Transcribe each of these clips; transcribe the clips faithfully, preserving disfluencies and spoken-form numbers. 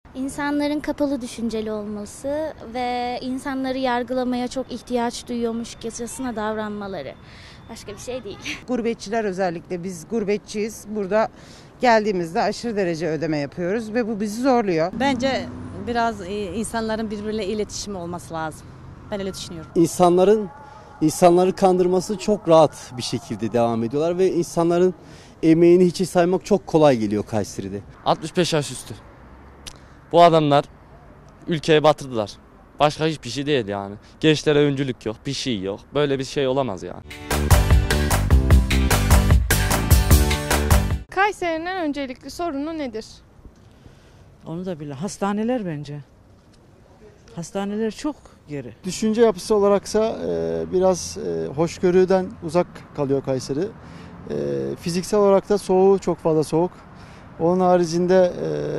İnsanların kapalı düşünceli olması ve insanları yargılamaya çok ihtiyaç duyuyormuşçasına davranmaları. Başka bir şey değil. Gurbetçiler, özellikle biz gurbetçiyiz. Burada geldiğimizde aşırı derece ödeme yapıyoruz ve bu bizi zorluyor. Bence biraz insanların birbiriyle iletişimi olması lazım. Ben öyle düşünüyorum. İnsanların insanları kandırması çok rahat bir şekilde devam ediyorlar ve insanların emeğini hiçe saymak çok kolay geliyor Kayseri'de. altmış beş yaş üstü. Bu adamlar ülkeyi batırdılar. Başka hiçbir şey değil yani. Gençlere öncülük yok, bir şey yok. Böyle bir şey olamaz yani. Kayseri'nin en öncelikli sorunu nedir? Onu da bile. Hastaneler bence. Hastaneler çok geri. Düşünce yapısı olaraksa e, biraz e, hoşgörüden uzak kalıyor Kayseri. E, fiziksel olarak da soğuğu çok fazla soğuk. Onun haricinde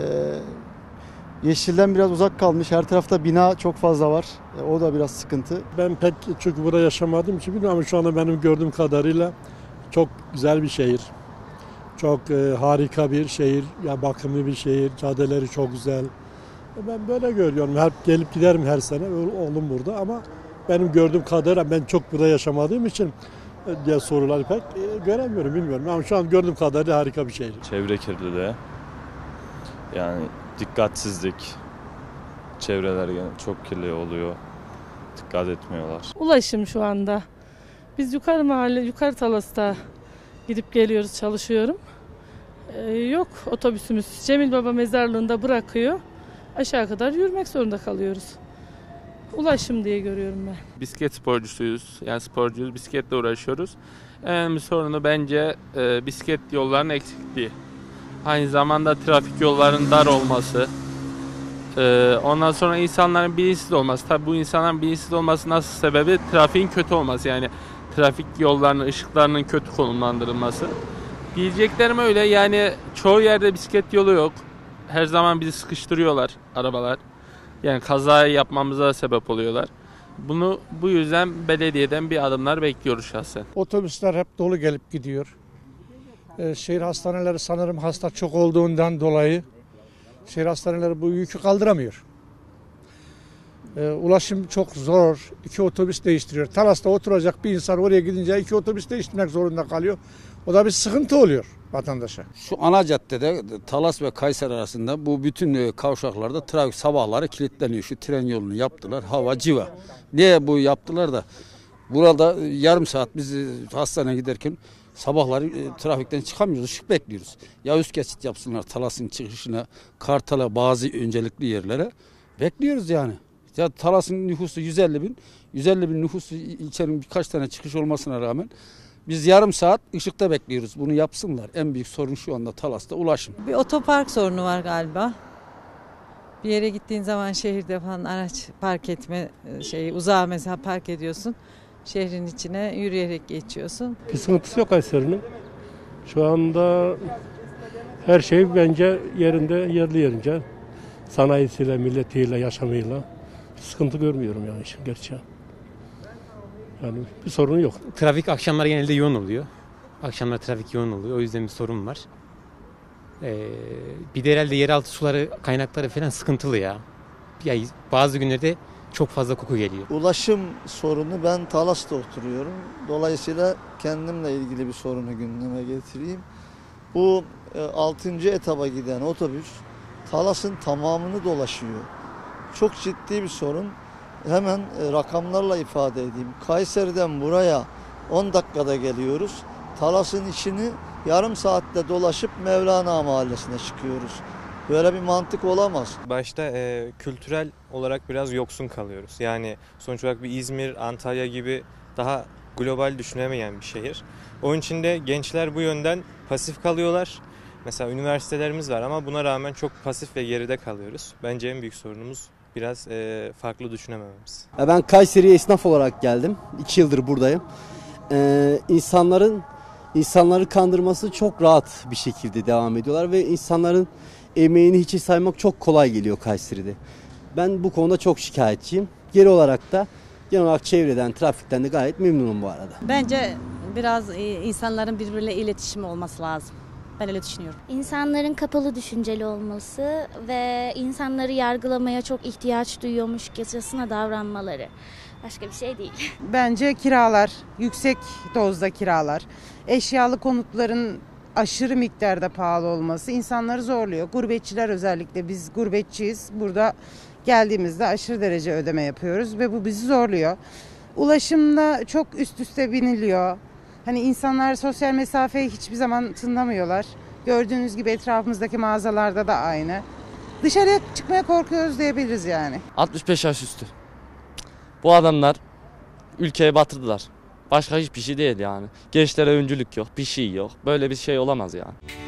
e, yeşilden biraz uzak kalmış. Her tarafta bina çok fazla var. E, o da biraz sıkıntı. Ben pek çünkü burada yaşamadığım için bilmiyorum ama şu anda benim gördüğüm kadarıyla çok güzel bir şehir. Çok e, harika bir şehir, ya bakımlı bir şehir, caddeleri çok güzel. E, ben böyle görüyorum. Hep gelip giderim her sene. Oğlum burada ama benim gördüğüm kadarıyla ben çok burada yaşamadığım için e, diye soruları pek e, göremiyorum, bilmiyorum. Ama şu an gördüğüm kadarıyla harika bir şehir. Çevre kirliliği, yani dikkatsizlik, çevreler çok kirli oluyor, dikkat etmiyorlar. Ulaşım şu anda. Biz yukarı mahalle, yukarı Talas'ta gidip geliyoruz, çalışıyorum. Ee, yok otobüsümüz. Cemil Baba mezarlığında bırakıyor. Aşağı kadar yürümek zorunda kalıyoruz. Ulaşım diye görüyorum ben. Bisiklet sporcusuyuz. Yani sporcuyuz. Bisikletle uğraşıyoruz. En önemli sorunu bence e, bisiklet yollarının eksikliği. Aynı zamanda trafik yollarının dar olması. E, ondan sonra insanların bilinçsiz olması. Tabii bu insanların bilinçsiz olması nasıl sebebi? Trafiğin kötü olması. Yani trafik yollarının, ışıklarının kötü konumlandırılması. Diyeceklerim öyle, yani çoğu yerde bisiklet yolu yok. Her zaman bizi sıkıştırıyorlar arabalar. Yani kaza yapmamıza sebep oluyorlar. Bunu bu yüzden belediyeden bir adımlar bekliyoruz şahsen. Otobüsler hep dolu gelip gidiyor. Ee, şehir hastaneleri sanırım hasta çok olduğundan dolayı şehir hastaneleri bu yükü kaldıramıyor. Ee, ulaşım çok zor. İki otobüs değiştiriyor. Talas'ta oturacak bir insan oraya gidince iki otobüs değiştirmek zorunda kalıyor. O da bir sıkıntı oluyor vatandaşa. Şu ana caddede Talas ve Kayseri arasında bu bütün kavşaklarda trafik sabahları kilitleniyor. Şu tren yolunu yaptılar. Hava civa. Niye bu yaptılar da? Burada yarım saat biz hastaneye giderken sabahları e, trafikten çıkamıyoruz. Işık bekliyoruz. Ya üst geçit yapsınlar Talas'ın çıkışına, Kartal'a, bazı öncelikli yerlere. Bekliyoruz yani. Ya Talas'ın nüfusu yüz elli bin. yüz elli bin nüfusu içerinin birkaç tane çıkış olmasına rağmen biz yarım saat ışıkta bekliyoruz. Bunu yapsınlar. En büyük sorun şu anda Talas'ta ulaşım. Bir otopark sorunu var galiba. Bir yere gittiğin zaman şehirde falan araç park etme şeyi, uzağa mesela park ediyorsun. Şehrin içine yürüyerek geçiyorsun. Bir sıkıntısı yok Kayseri'nin. Şu anda her şey bence yerinde, yerli yerince. Sanayisiyle, milletiyle, yaşamıyla sıkıntı görmüyorum yani işin gerçeği. Yani bir sorun yok. Trafik akşamlar genelde yoğun oluyor. Akşamlar trafik yoğun oluyor. O yüzden bir sorun var. Ee, bir de herhalde yeraltı suları, kaynakları falan sıkıntılı ya. ya. Bazı günlerde çok fazla koku geliyor. Ulaşım sorunu, ben Talas'ta oturuyorum. Dolayısıyla kendimle ilgili bir sorunu gündeme getireyim. Bu altıncı etaba giden otobüs Talas'ın tamamını dolaşıyor. Çok ciddi bir sorun. Hemen rakamlarla ifade edeyim. Kayseri'den buraya on dakikada geliyoruz. Talas'ın içini yarım saatte dolaşıp Mevlana Mahallesi'ne çıkıyoruz. Böyle bir mantık olamaz. Başta e, kültürel olarak biraz yoksun kalıyoruz. Yani sonuç olarak bir İzmir, Antalya gibi daha global düşünemeyen bir şehir. Onun için de gençler bu yönden pasif kalıyorlar. Mesela üniversitelerimiz var ama buna rağmen çok pasif ve geride kalıyoruz. Bence en büyük sorunumuz biraz e, farklı düşünemememiz. Ben Kayseri'ye esnaf olarak geldim. İki yıldır buradayım. Ee, insanların insanları kandırması çok rahat bir şekilde devam ediyorlar ve insanların emeğini hiçe saymak çok kolay geliyor Kayseri'de. Ben bu konuda çok şikayetçiyim. Genel olarak da genel olarak çevreden, trafikten de gayet memnunum bu arada. Bence biraz insanların birbiriyle iletişimi olması lazım. Ben öyle düşünüyorum. İnsanların kapalı düşünceli olması ve insanları yargılamaya çok ihtiyaç duyuyormuşçasına davranmaları. Başka bir şey değil. Bence kiralar, yüksek dozda kiralar, eşyalı konutların aşırı miktarda pahalı olması insanları zorluyor. Gurbetçiler özellikle, biz gurbetçiyiz. Burada geldiğimizde aşırı derece ödeme yapıyoruz ve bu bizi zorluyor. Ulaşımda çok üst üste biniliyor. Hani insanlar sosyal mesafeyi hiçbir zaman tınlamıyorlar. Gördüğünüz gibi etrafımızdaki mağazalarda da aynı. Dışarıya çıkmaya korkuyoruz diyebiliriz yani. altmış beş yaş üstü. Bu adamlar ülkeyi batırdılar. Başka hiçbir şey değil yani. Gençlere öncülük yok, bir şey yok. Böyle bir şey olamaz yani.